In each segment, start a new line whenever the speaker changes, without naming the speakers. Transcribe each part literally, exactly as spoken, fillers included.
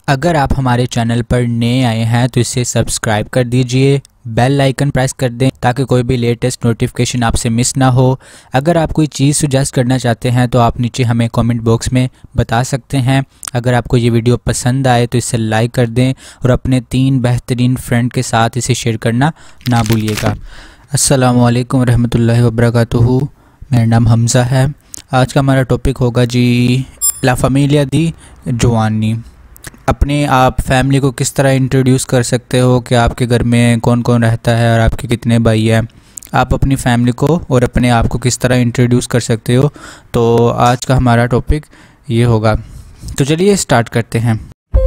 अगर आप हमारे चैनल पर नए आए हैं तो इसे सब्सक्राइब कर दीजिए, बेल आइकन प्रेस कर दें ताकि कोई भी लेटेस्ट नोटिफिकेशन आपसे मिस ना हो। अगर आप कोई चीज़ सुजेस्ट करना चाहते हैं तो आप नीचे हमें कमेंट बॉक्स में बता सकते हैं। अगर आपको ये वीडियो पसंद आए तो इसे लाइक कर दें और अपने तीन बेहतरीन फ्रेंड के साथ इसे शेयर करना ना भूलिएगा। अस्सलामु अलैकुम रहमतुल्लाहि व बरकातुहू। मेरा नाम हमज़ा है। आज का हमारा टॉपिक होगा जी ला फैमिलिया दी जोआनी। अपने आप फैमिली को किस तरह इंट्रोड्यूस कर सकते हो कि आपके घर में कौन कौन रहता है और आपके कितने भाई हैं। आप अपनी फैमिली को और अपने आप को किस तरह इंट्रोड्यूस कर सकते हो, तो आज का हमारा टॉपिक ये होगा। तो चलिए स्टार्ट करते हैं।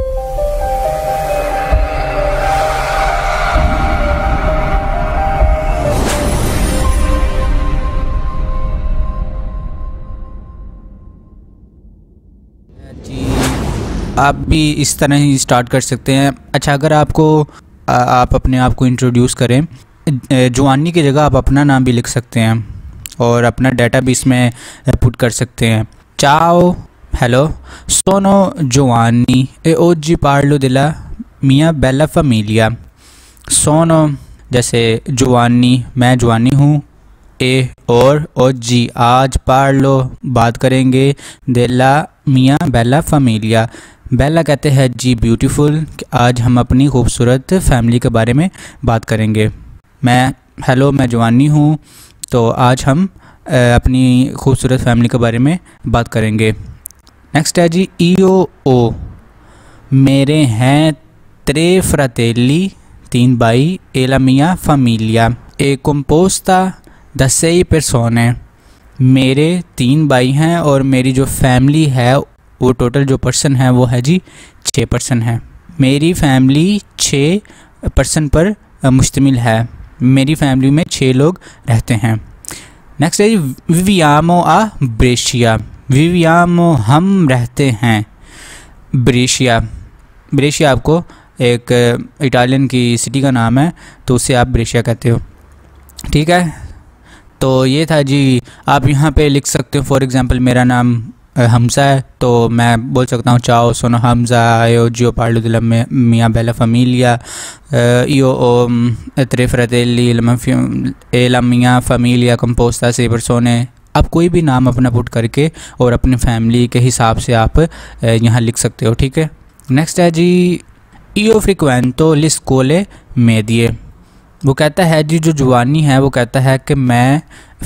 आप भी इस तरह ही स्टार्ट कर सकते हैं। अच्छा, अगर आपको आ, आप अपने आप को इंट्रोड्यूस करें, जोआनी की जगह आप अपना नाम भी लिख सकते हैं और अपना डाटा भी इसमें पुट कर सकते हैं। चाओ, हेलो, सोनो जोआनी ए ओजी पार्लो दिला मियाँ बेला फैमिलिया। सोनो जैसे जोआनी, मैं जोआनी हूँ। ए और ओजी आज, पार्लो बात करेंगे, दिला मियाँ बेला फैमिलिया। बेला कहते हैं जी ब्यूटीफुल। आज हम अपनी खूबसूरत फैमिली के बारे में बात करेंगे। मैं हेलो मैं जोआनी हूँ, तो आज हम अपनी खूबसूरत फैमिली के बारे में बात करेंगे। नेक्स्ट है जी ईओ ओ, मेरे हैं त्रे फ्रातेली, तीन भाई, एला मिया फैमिलिया ए कंपोस्ता दसई persone, मेरे तीन भाई हैं और मेरी जो फैमिली है वो टोटल जो पर्सन है वो है जी छः पर्सन है। मेरी फैमिली छः पर्सन पर मुश्तमिल है। मेरी फैमिली में छः लोग रहते हैं। नेक्स्ट है जी विवियामो आ ब्रेशिया। विवियामो हम रहते हैं ब्रेशिया। ब्रेशिया आपको एक इटालियन की सिटी का नाम है, तो उसे आप ब्रेशिया कहते हो, ठीक है। तो ये था जी। आप यहाँ पे लिख सकते हो, फॉर एग्जांपल मेरा नाम हमज़ा है तो मैं बोल सकता हूँ चाओ सोनो हमज़ा यो जियो पार्लो दिला मियाँ बेला फैमिलिया यो ओ त्रे फ्रातेली एला मियाँ फैमिलिया कंपोस्ता से persone। आप कोई भी नाम अपना पुट करके और अपनी फैमिली के हिसाब से आप यहाँ लिख सकते हो, ठीक है। नेक्स्ट है जी io frequento le scuole medie। वो कहता है जी, जो जुवानी है वो कहता है कि मैं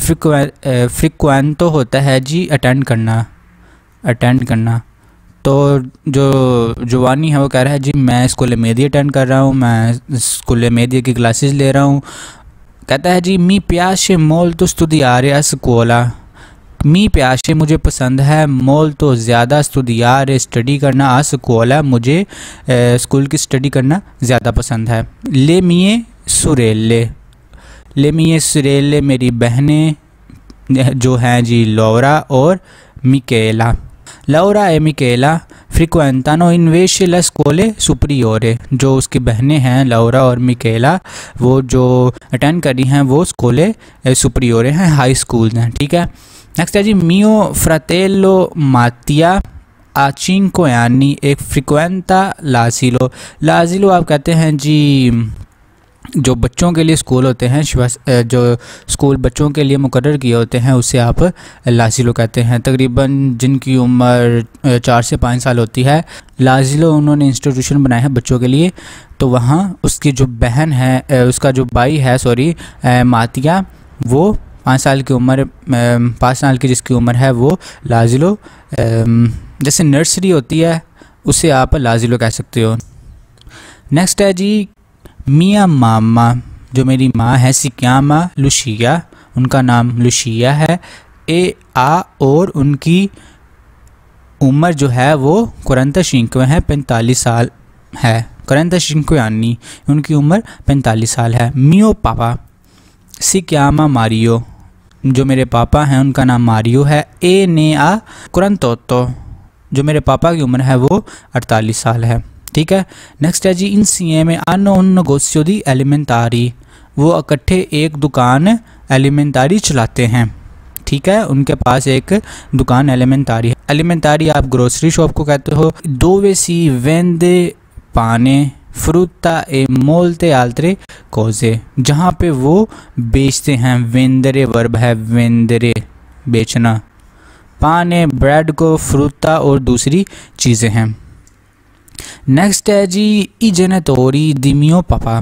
फ्रिक्वेंटो होता है जी अटेंड करना, अटेंड करना। तो जो जुवानी है वो कह रहा है जी मैं स्कूल मेदी अटेंड कर रहा हूँ, मैं स्कूल मेदी की क्लासेस ले रहा हूँ। कहता है जी मी प्याशे मोल तो studiare a scuola। मी प्याशे मुझे पसंद है, मोल तो ज़्यादा, studiare स्टडी करना, आ स्कूला मुझे स्कूल की स्टडी करना ज़्यादा पसंद है। ले मिए सुरेले, ले मिए सुरेले मेरी बहनें जो हैं जी लौरा और मिकेला। लौरा ए मिकेला फ्रिक्वेंटानो इन्वेशे ला स्कूले सुपरियोरे। जो उसकी बहनें हैं लौरा और मिकेला, वो जो अटेंड करी हैं वो स्कूले सुपरियोरे हैं, हाई स्कूल हैं, ठीक है। नेक्स्ट है जी मियो फ्रातेलो मातिया आ चिंको यानी एक फ्रिक्वेंटा लाजिलो। लाजिलो आप कहते हैं जी जो बच्चों के लिए स्कूल होते हैं, जो स्कूल बच्चों के लिए मुकर्रर किए होते हैं उसे आप लाजिलो कहते हैं। तकरीबन जिनकी उम्र चार से पाँच साल होती है, लाजिलो उन्होंने इंस्टीट्यूशन बनाया है बच्चों के लिए। तो वहाँ उसकी जो बहन है, उसका जो भाई है सॉरी मातिया, वो पाँच साल की उम्र पाँच साल की जिसकी उम्र है वो लाजिलो, जैसे नर्सरी होती है उसे आप लाजिलो कह सकते हो। नेक्स्ट है जी मिया मामा, जो मेरी माँ है सिक्यामा लुशिया, उनका नाम लुशिया है। ए आ और उनकी उम्र जो है वो कुरंता शिंक्वे है, पैंतालीस साल है। कुरंता शिंक्वे यानी उनकी उम्र पैंतालीस साल है। मियो पापा सिक्यामा मारियो, जो मेरे पापा हैं उनका नाम मारियो है। ए ने आ कुरंतोतो, जो मेरे पापा की उम्र है वो अड़तालीस साल है, ठीक है। नेक्स्ट है जी इंसिeme hanno un negozio di alimentari। वो इकट्ठे एक दुकान एलिमेंटारी चलाते हैं, ठीक है। उनके पास एक दुकान एलिमेंटारी है। एलिमेंटारी आप ग्रोसरी शॉप को कहते हो। दोवे सी वेंदे पाने फ्रूटा ए मोल्टे आल्ट्रे कोजे, जहाँ पे वो बेचते हैं। वेंदरे वर्ब है, वेंदरे बेचना, पाने ब्रेड को, फ्रूटा और दूसरी चीज़ें हैं। नेक्स्ट है जी ई जेनेटोरी दिमियो पापा,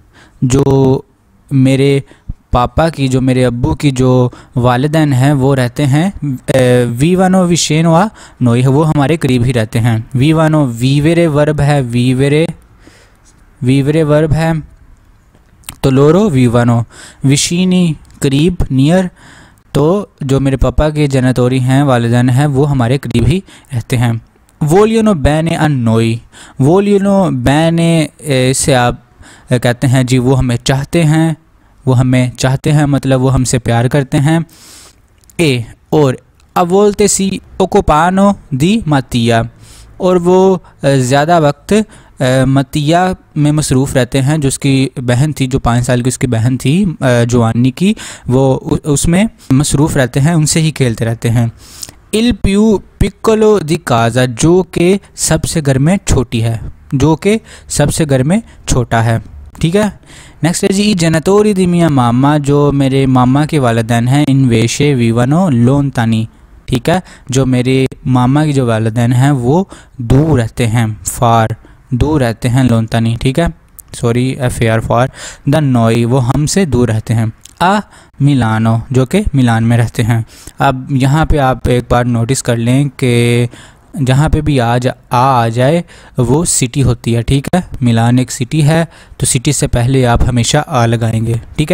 जो मेरे पापा की, जो मेरे अब्बू की जो वालिदैन हैं वो रहते हैं वीवानो विशेनवा नोई, वो हमारे करीब ही रहते हैं। वीवानो वीवेरे वर्ब है, वीवेरे वीवरे वर्ब है, तो लोरो वीवानो, विशीनी करीब, नियर, तो जो मेरे पापा के जेनेटोरी हैं, वालिदैन हैं, वो हमारे करीब ही रहते हैं। वोलियनो बैने अनोई, वोलियनो बैने से आप कहते हैं जी वो हमें चाहते हैं, वो हमें चाहते हैं मतलब वो हमसे प्यार करते हैं। ए और अवोल्ते सी ओकोपानो दी मतिया, और वो ज़्यादा वक्त मतिया में मसरूफ़ रहते हैं, जो उसकी बहन थी, जो पाँच साल की उसकी बहन थी जोआनी की, वो उसमें मसरूफ़ रहते हैं, उनसे ही खेलते रहते हैं। इल प्यू पिक्कोलो दी काज़ा, जो कि सबसे घर में छोटी है, जो कि सबसे घर में छोटा है। ठीक है। नेक्स्ट है जी जेनेटोरी दी मिया मामा, जो मेरे मामा के वालिदैन हैं। इन वेशे वीवानो लोनतानी, ठीक है, जो मेरे मामा की जो वालिदैन हैं वो दूर रहते हैं, फार, दूर रहते हैं, लोनतानी, ठीक है, sorry F A R far, the नोई, वो हमसे दूर रहते हैं। आ मिलानो, जो कि मिलान में रहते हैं। अब यहाँ पे आप एक बार नोटिस कर लें कि जहाँ पे भी आज आ आ जाए वो सिटी होती है, ठीक है, मिलान एक सिटी है, तो सिटी से पहले आप हमेशा आ लगाएंगे, ठीक है।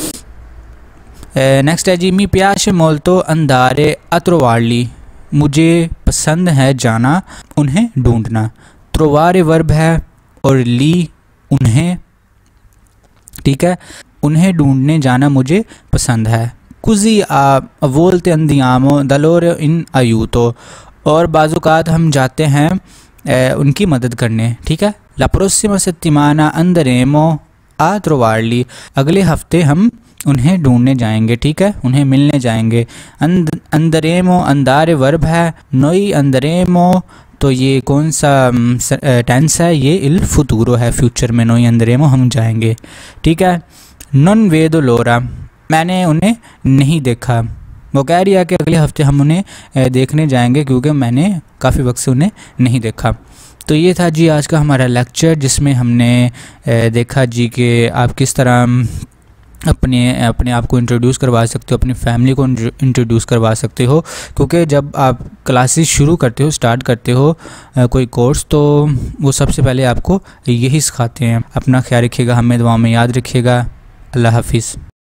नेक्स्ट है जी मी प्याश मोल्तो अंदारे अत्रोवाली, मुझे पसंद है जाना, उन्हें ढूंढना। त्रोवारे वर्ब है और ली उन्हें, ठीक है, उन्हें ढूंढने जाना मुझे पसंद है। कुजी आ वोल्ते अंदियामो दलोर इन आयूतो, और बाज़ुकात हम जाते हैं ए, उनकी मदद करने, ठीक है। ला प्रोसिमा सेत्तिमाना अंदरेमो आ त्रोवाली, अगले हफ्ते हम उन्हें ढूंढने जाएंगे, ठीक है, उन्हें मिलने जाएंगे। अंद अंदरेमो अंदारे वर्ब है, नोई अंदरेमो, तो ये कौन सा टेंस है, ये इल फुतूरो है, फ्यूचर में नोई अंदरेमो हम जाएंगे, ठीक है। नन वेदो लोरा, मैंने उन्हें नहीं देखा, वो कह रही है कि अगले हफ्ते हम उन्हें देखने जाएंगे क्योंकि मैंने काफ़ी वक्त से उन्हें नहीं देखा। तो ये था जी आज का हमारा लेक्चर, जिसमें हमने देखा जी कि आप किस तरह अपने अपने आप को इंट्रोड्यूस करवा सकते हो, अपनी फैमिली को इंट्रोड्यूस करवा सकते हो, क्योंकि जब आप क्लासेस शुरू करते हो, स्टार्ट करते हो कोई कोर्स, तो वो सबसे पहले आपको यही सिखाते हैं। अपना ख्याल रखिएगा, हमें दुआ में याद रखिएगा। अल्लाह हाफिज़।